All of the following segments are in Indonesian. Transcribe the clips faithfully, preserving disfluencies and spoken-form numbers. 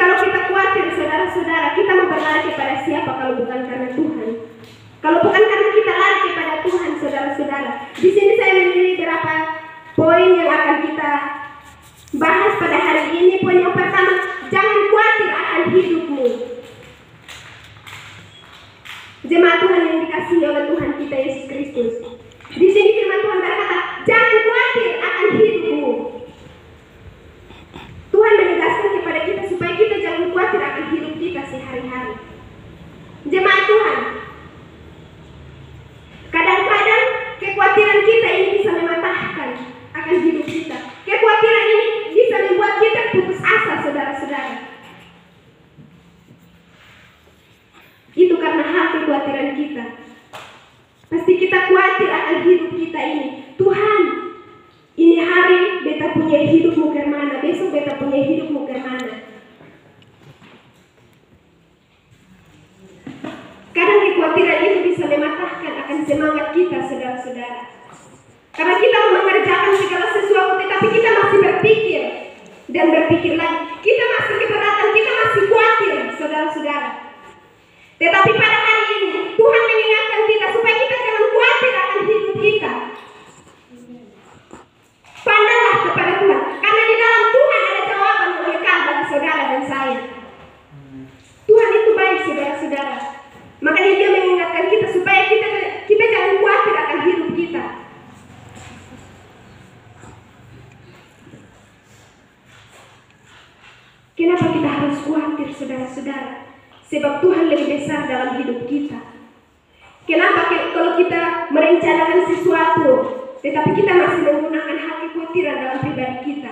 Kalau kita khawatir, saudara-saudara, kita mau berlari kepada siapa kalau bukan karena Tuhan? Kalau bukan karena kita lari kepada Tuhan, saudara-saudara. Di sini saya memilih beberapa poin yang akan kita bahas pada hari ini. Poin yang pertama, jangan khawatir akan hidupmu. Jemaat Tuhan yang dikasihi oleh Tuhan kita Yesus Kristus. Di sini firman Tuhan berkata, jangan khawatir akan hidupmu. Tuhan menegaskan kepada kita supaya kita jangan khawatir akan hidup kita sehari-hari. Jemaat Tuhan, kadang-kadang kekhawatiran kita ini bisa mematahkan akan hidup kita. Kekhawatiran ini bisa membuat kita putus asa, saudara-saudara. Itu karena hal kekhawatiran kita. Pasti kita khawatir akan hidup kita ini. Tuhan, ini hari beta punya hidupmu ke mana, besok beta punya hidupmu ke mana. Kadang kekhawatiran itu bisa mematahkan akan semangat kita, saudara-saudara. Karena kita mau mengerjakan segala sesuatu, tetapi kita masih berpikir dan berpikir lagi. Kita masih keberatan, kita masih khawatir, saudara-saudara. Tetapi pada hari ini Tuhan mengingatkan kita supaya kita jangan khawatir akan hidup kita. Pandanglah kepada Tuhan, karena di dalam Tuhan ada jawaban yang kekal bagi saudara dan saya. Tuhan itu baik, saudara-saudara. Makanya Dia mengingatkan kita supaya kita kita jangan khawatir akan hidup kita. Kenapa kita harus khawatir, saudara-saudara? Sebab Tuhan lebih besar dalam hidup kita. Kenapa kalau kita merencanakan sesuatu, tetapi kita masih menggunakan hal kekhawatiran dalam pribadi kita?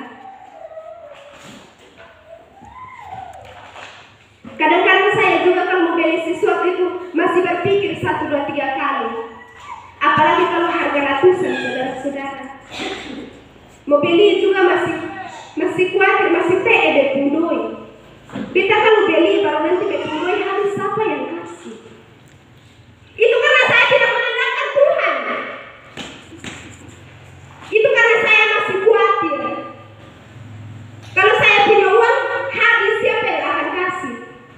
Kadang-kadang saya juga kalau mau beli sesuatu itu masih berpikir satu, dua, tiga kali. Apalagi kalau harga ratusan, saudara-saudara. Mau beli juga masih masih khawatir, masih teh de pundoi. Beta kalau beli baru nanti beta pundoi harus siapa yang kasih. Itu karena saya tidak mendengarkan Tuhan. Itu karena saya masih khawatir. Kalau saya punya uang, habis siapa yang akan kasih?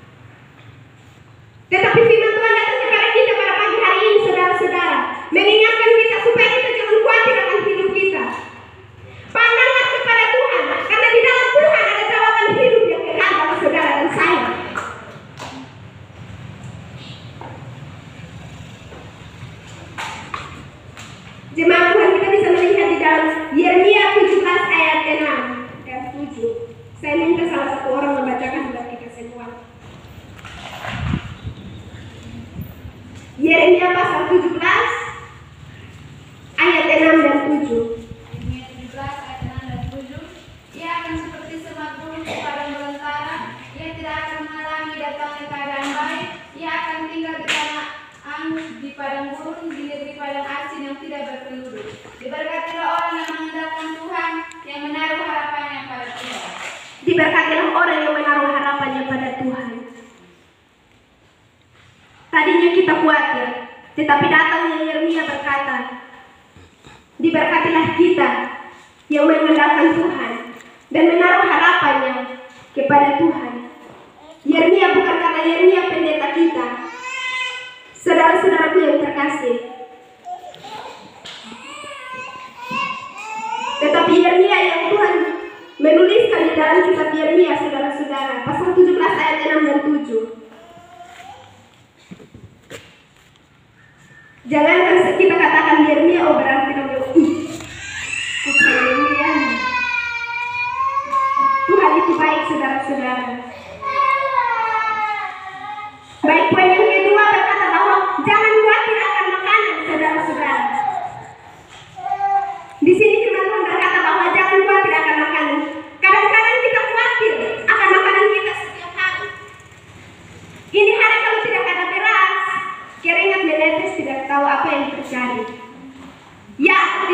Tetapi firman Tuhan datang kepada kita pada pagi hari ini, saudara-saudara, mengingatkan kita supaya kita jangan khawatir akan hidup kita. Pandanglah kepada Tuhan, karena di dalam Tuhan ada jawaban hidup yang kekal bagi saudara dan saya. Jemaat Tuhan, kita bisa melihat di dalam Yeremia tujuh belas ayat enam dan tujuh. Saya minta salah satu orang membacakan buat kita semua. Yeremia pasal tujuh belas ayat enam dan tujuh. Yeremia tujuh belas ayat enam dan tujuh. Ia akan seperti semak gunung di padang belantara. Ia tidak akan mengalami datangnya keadaan baik. Ia akan tinggal di tanah angus, di padang gurun, di negeri padang asin yang tidak berpenduduk. Diberkatilah orang yang mengandalkan Tuhan, yang menaruh harapannya pada Tuhan. Diberkatilah orang yang menaruh harapannya pada Tuhan. Tadinya kita khawatir, tetapi datangnya Yeremia berkata, diberkatilah kita yang mengandalkan Tuhan dan menaruh harapannya kepada Tuhan. Yeremia bukan karena Yeremia pendeta kita, saudara-saudaraku yang terkasih, tetapi Yeremia yang Tuhan menuliskan di dalam kitab Yeremia, saudara-saudara, pasal tujuh belas ayat enam dan tujuh. Jangan kita katakan Yeremia, oh berarti kamu ih, bukan Yeremia. Tuhan itu baik, saudara-saudara. Baik, poin yang kedua berkata bahwa jangan khawatir akan makanan, saudara-saudara. Di sini firman Tuhan berkata bahwa jangan khawatir akan makanan. Kadang-kadang kita khawatir akan makanan kita setiap hari. Ini hari kalau tidak ada beras, keringat menetes, tidak tahu apa yang terjadi. Ya,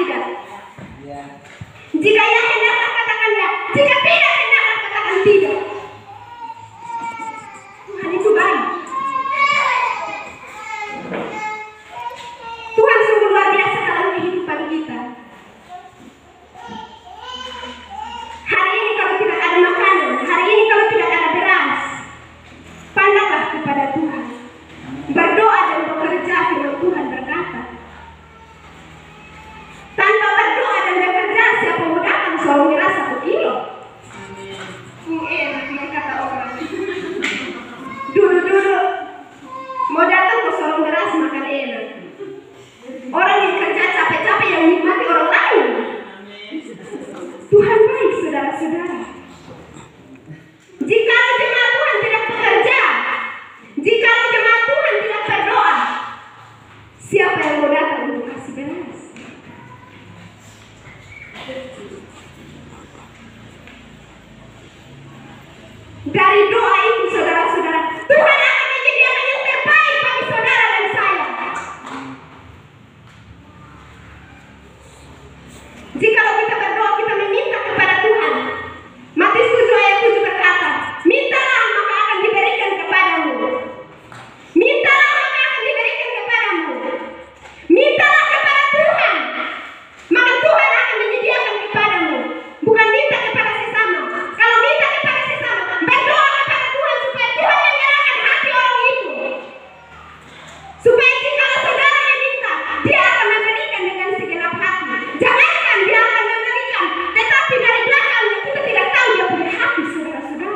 Dari doa itu saudara-saudara, Tuhan akan menyediakan yang terbaik bagi saudara dan saya. Jikalau kita berdoa, kita meminta kepada Tuhan. Matius tujuh ayat tujuh berkata, mintalah maka akan diberikan kepadamu. Mintalah maka akan diberikan kepadamu. Mintalah kepada Tuhan, maka Tuhan akan menyediakan kepadamu. Bukan minta kepada sesama. Kalau minta kepada sesama, berdoa kepada Tuhan supaya Tuhan menyerahkan hati orang itu. Supaya jika saudara meminta, Dia akan memberikan dengan segenap hati. Jangankan Dia akan memberikan, tetapi dari belakangnya kita tidak tahu Dia punya hati, saudara-saudara.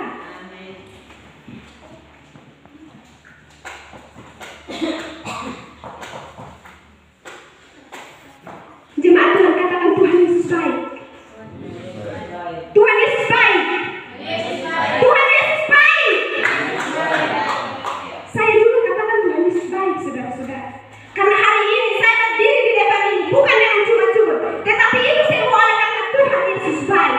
Jemaat Tuhan, katakan Tuhan Yesus baik. Tuhan Yesus baik. Tuhan Yesus baik. Saya juga katakan Tuhan Yesus baik, saudara-saudara. Karena hari ini saya berdiri di depan ini bukan dengan cuma-cuma, tetapi itu semua oleh karena Tuhan Yesus baik.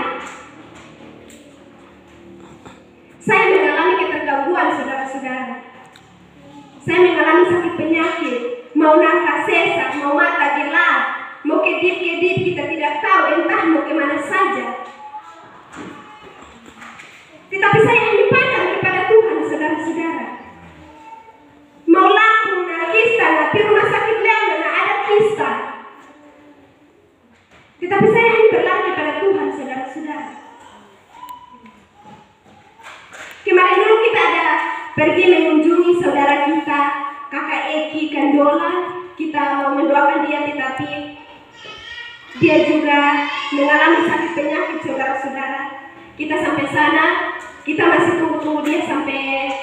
Saya mengalami ketergangguan, saudara-saudara. Saya mengalami sakit penyakit, mau nafas sesak, mau mata gelap, mau kedip-kedip, kita tidak tahu, entah mau kemana saja. Tetapi saya hanya pandang kepada Tuhan, saudara-saudara. Mau Lampung, nah kisah, nah di rumah sakit Leona, nah ada kisah. Tetapi saya hanya berlari kepada Tuhan, saudara-saudara. Kemarin dulu kita ada pergi mengunjungi saudara kita, kakak Eki Kandola. Kita mau mendoakan dia, tetapi dia juga mengalami sakit penyakit, saudara-saudara. Kita sampai sana, kita masih tunggu-tunggu dia sampai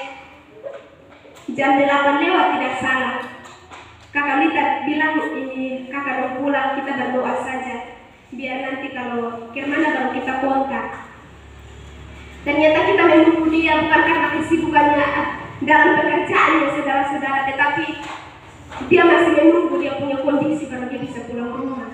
jam delapan lewat tidak salah. Kakak Lita bilang ini kakak mau pulang, kita berdoa saja. Biar nanti kalau kemana kalau kita kontak. Ternyata kita menunggu dia bukan karena kesibukannya dalam pekerjaannya, saudara-saudara, tetapi dia masih menunggu dia punya kondisi kalau dia bisa pulang ke rumah.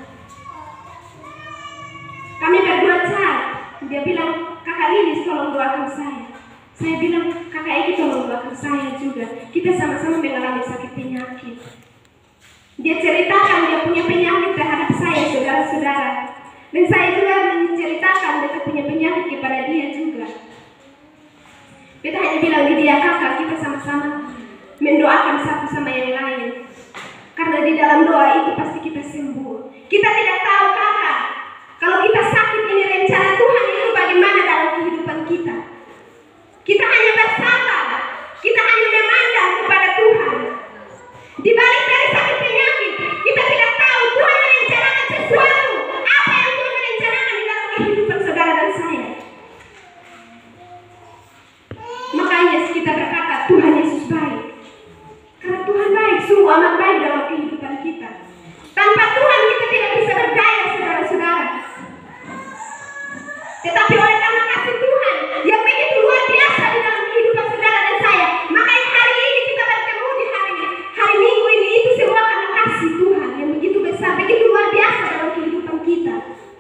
Kami berdua chat, dia bilang kakak Lilis tolong doakan saya. Saya bilang kakak Eki tolong doakan saya juga. Kita sama-sama mengalami sakit penyakit. Dia ceritakan dia punya penyakit terhadap saya, saudara-saudara. Dan saya juga menceritakan dia punya penyakit kepada dia juga. Kita hanya bilang di dia kakak, kita sama-sama mendoakan satu sama yang lain. Karena di dalam doa itu pasti kita sembuh. Kita tidak tahu kakak, kalau kita sakit ini rencana Tuhan itu bagaimana dalam kehidupan kita. Kita hanya bersabar, kita hanya memandang kepada Tuhan. Di balik dari sakit penyakit, kita tidak tahu Tuhan merencanakan sesuatu. Apa yang Tuhan merencanakan di dalam kehidupan saudara dan saya. Makanya kita berkata Tuhan Yesus baik. Karena Tuhan baik, sungguh amat baik dalam kehidupan kita. Tanpa Tuhan kita tidak bisa berdaya, saudara-saudara. Tetapi oleh karena kasih Tuhan yang begitu luar biasa di dalam kehidupan saudara dan saya, makanya hari ini kita bertemu di hari hari Minggu ini, itu semua karena kasih Tuhan yang begitu besar, begitu luar biasa dalam kehidupan kita.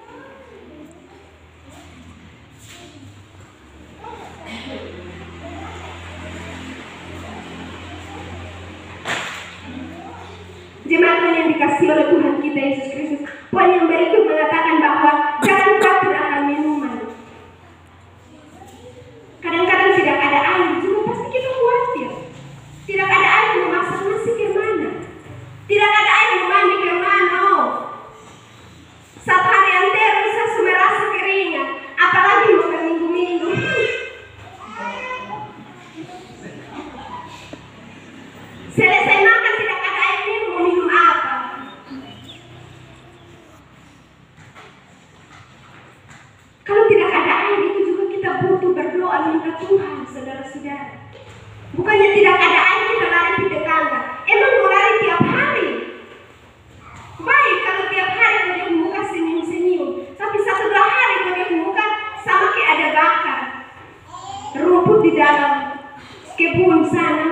Jemaat yang dikasih oleh Tuhan kita Yesus Kristus, poin yang berikut mengatakan bahwa jangan khawatir akan minuman. Kadang-kadang tidak ada air, juga pasti kita khawatir. Tidak ada air memasak nasi ke mana? Tidak ada air mandi ke mana? Oh. Satu hari antero saya merasa keringat, apalagi makan minggu-minggu. Selesai makan tidak ada air minum, mau minum apa? Kalau tidak ada air itu juga kita butuh berdoa minta Tuhan, saudara-saudara. Bukannya tidak ada air kita lari di tetangga. Emang mau lari tiap hari? Baik kalau tiap hari dia muka senyum-senyum, tapi satu dua hari dia muka sama kayak ada bakar rumput di dalam kebun sana.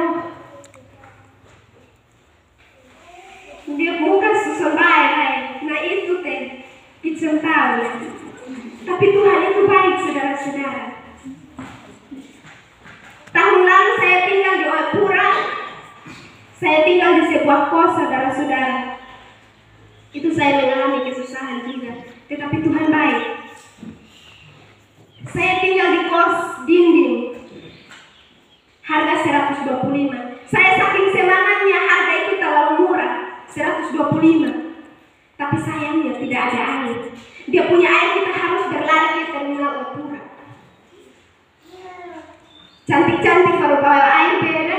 Dia muka susun baik, nah itu teh kita tahu. Tapi Tuhan itu baik, saudara-saudara. rumah kos, saudara-saudara. Itu saya mengalami kesusahan juga, tetapi Tuhan baik. Saya tinggal di kos dinding, harga seratus dua puluh lima. Saya saking semangatnya, harga itu terlalu murah, seratus dua puluh lima. Tapi sayangnya tidak ada air. Dia punya air, kita harus berlari ke terminal Opura. Cantik-cantik kalau bawa air beda.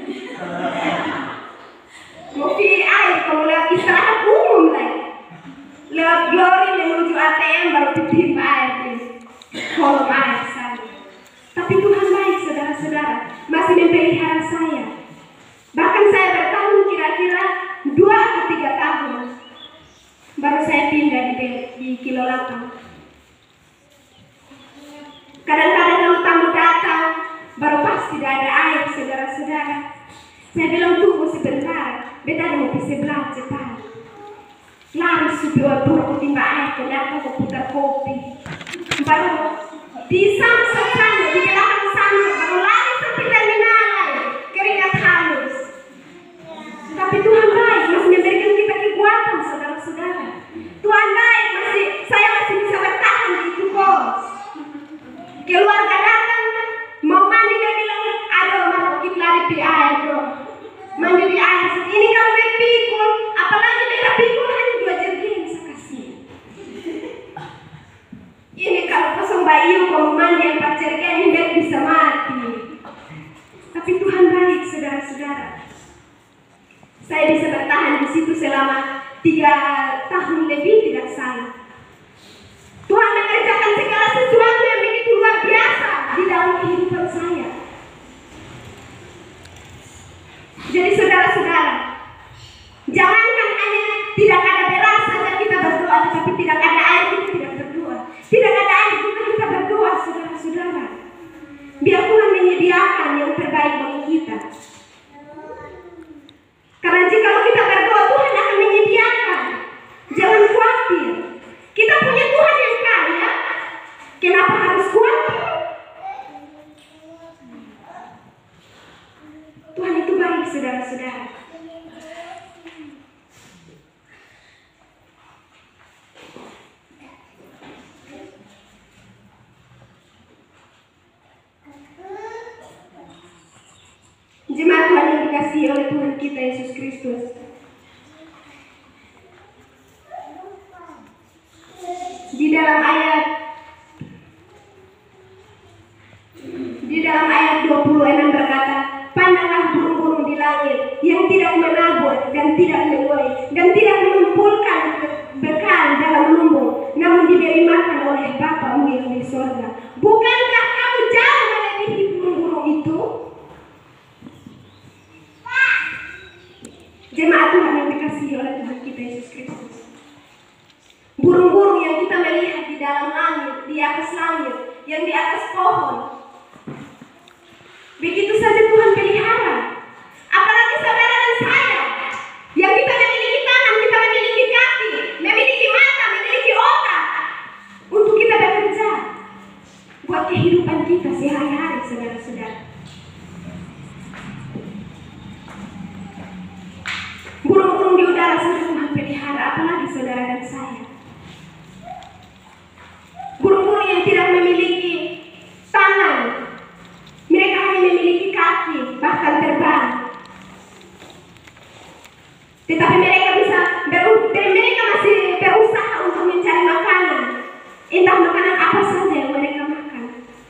Mau pilih air, kalau lewat istirahat umum lagi. Lewat Glory menuju A T M baru tiba air di kolom air sana. Tapi Tuhan baik, saudara-saudara, masih memelihara saya. Bahkan saya bertahun kira-kira dua atau tiga tahun. Baru saya pindah di, di Kilo delapan. Kadang-kadang kalau tamu datang, baru pas tidak ada air, saudara-saudara. Saya bilang tunggu sebentar, beta ada mau sebelah cepat. Lari supi waktu timba air, kenapa aku putar kopi. Baru di Samsung sana, di belakang Samsung, baru lari sampai terminal, keringat halus. Tapi Tuhan baik, masih memberikan kita kekuatan, saudara-saudara. Tuhan baik, masih saya masih bisa bertahan di itu kos. Keluarga datang, mau mandi, dia bilang, aduh mau kita lari di air bro. Mandi di air, ini kalau mau pikul, apalagi mereka pikul hanya dua jerigen saya kasih. Ini kalau kosong bayi, kalau mandi empat jerigen, ini bisa mati. Tapi Tuhan baik, saudara-saudara. Saya bisa bertahan di situ selama tiga tahun lebih, tidak salah. Tuhan mengerjakan segala sesuatu yang begitu luar biasa di dalam kehidupan saya. Jadi saudara-saudara, jangankan hanya tidak ada beras saja kita berdoa, tetapi tidak ada air kita tidak berdoa. Tidak ada air juga kita berdoa, saudara-saudara. Biar Tuhan menyediakan yang terbaik bagi kita. Karena jika kita berdoa, Tuhan akan menyediakan. Jangan khawatir. Kita punya Tuhan yang kaya. Kenapa harus khawatir? Tuhan itu baik, saudara-saudara. Jemaat Tuhan yang dikasihi oleh Tuhan kita Yesus Kristus. Di dalam ayat di dalam ayat dua puluh enam berkata, pandanglah burung-burung di langit yang tidak menabur dan tidak menuai dan tidak mengumpulkan bekal dalam lumbung, namun diberi makan oleh Bapa-Mu yang di sorga. Bukankah kamu jauh melebihi burung-burung itu? Jemaat Tuhan yang dikasihi oleh Tuhan kita Yesus Kristus. Burung-burung yang kita melihat di dalam langit, di atas langit, yang di atas pohon. Begitu saja Tuhan pelihara. Apalagi saudara dan saya, yang kita memiliki tangan, kita memiliki kaki, memiliki mata, memiliki otak, untuk kita bekerja buat kehidupan kita sehari-hari, saudara-saudara. Burung-burung di udara saja Tuhan pelihara, apalagi saudara dan saya. Burung-burung yang tidak memiliki tangan, mereka hanya memiliki kaki, bahkan terbang. Tetapi mereka bisa beru- mereka masih berusaha untuk mencari makanan, entah makanan apa saja yang mereka makan.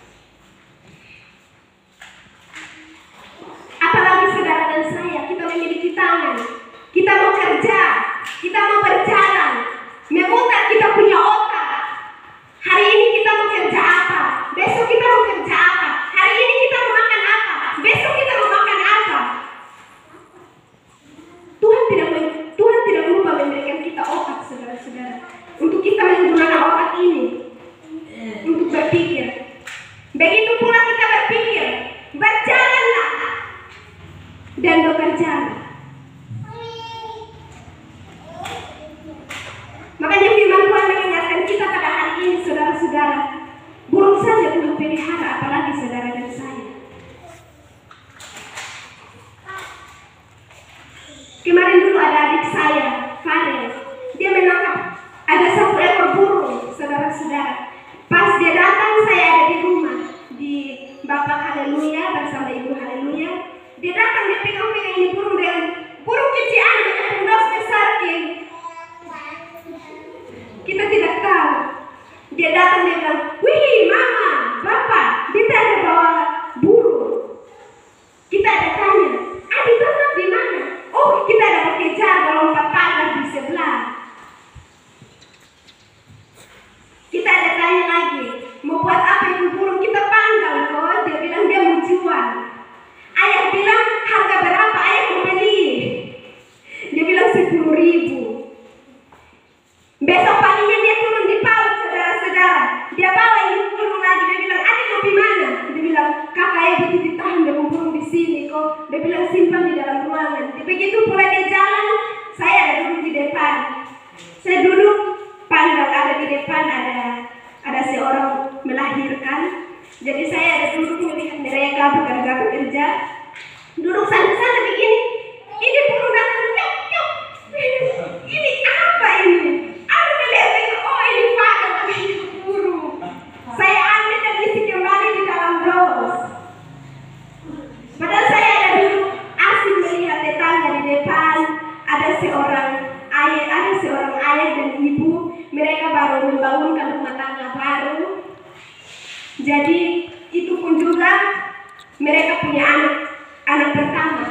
Apalagi saudara dan saya, kita memiliki tangan, kita mau kerja, kita mau berjalan, dia bilang simpan di dalam ruangan. Begitu pula dia jalan, saya ada duduk di depan. Saya duduk pandang, ada di depan ada ada seorang melahirkan. Jadi saya ada duduk melihat mereka bekerja bekerja. Duduk santai-santai begini. Ini burung datang, yuk, yuk. Ini apa ini? Aku melihat ini, oh ini padang, ini burung. Saya ambil dan isi kembali di dalam dos. Padahal saya ada duduk asik melihat tetangga di depan. Ada seorang ayah, ada seorang ayah dan ibu. Mereka baru membangunkan rumah tangga baru. Jadi itu pun juga mereka punya anak, anak pertama.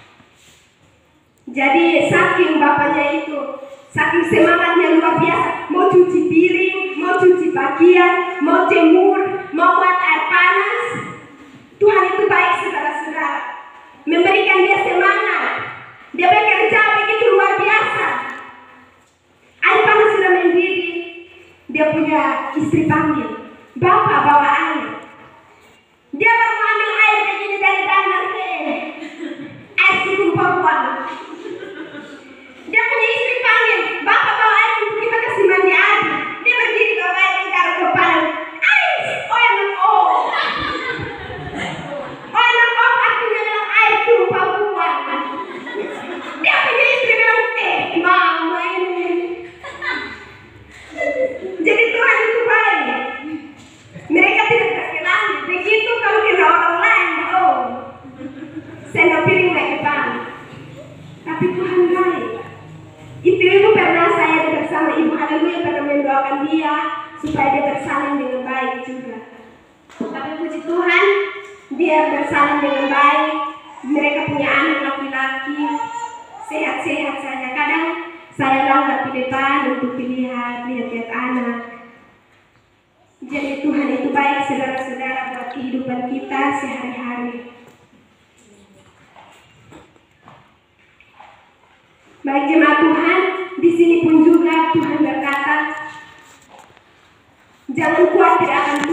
Jadi saking bapaknya itu, saking semangatnya luar biasa, mau cuci piring, mau cuci pakaian, mau jemur, mau buat air panas. Tuhan itu baik saudara-saudara, memberikan dia semangat. Dia bekerja begitu luar biasa. Air panas sudah mendidih, dia punya istri panggil, bapak bawa air. Dia baru ambil air begini dari danau, air setumpah buang. Dia punya istri panggil, bapak bawa air untuk kita kasih mandi air. Dia berdiri bawa air dan taruh kepala. Air, oh enak oh. Oh enak oh, artinya bilang air tumpah buang. Dia punya istri bilang, eh mama ini. Jadi Tuhan itu baik. Mereka tidak terkenal. Begitu kalau kena orang lain, oh sendok piring naik depan. Tapi Tuhan baik. Itu ibu pernah saya bersama ibu haleluya pernah mendoakan dia supaya dia bersalin dengan baik juga. Tapi puji Tuhan, dia bersalin dengan baik. Mereka punya anak laki-laki sehat-sehat saja. Kadang saya langgar di depan untuk lihat lihat-lihat anak. Jadi Tuhan itu baik saudara-saudara buat kehidupan kita sehari-hari. Baik jemaat Tuhan, di sini pun juga Tuhan berkata, jangan khawatir akan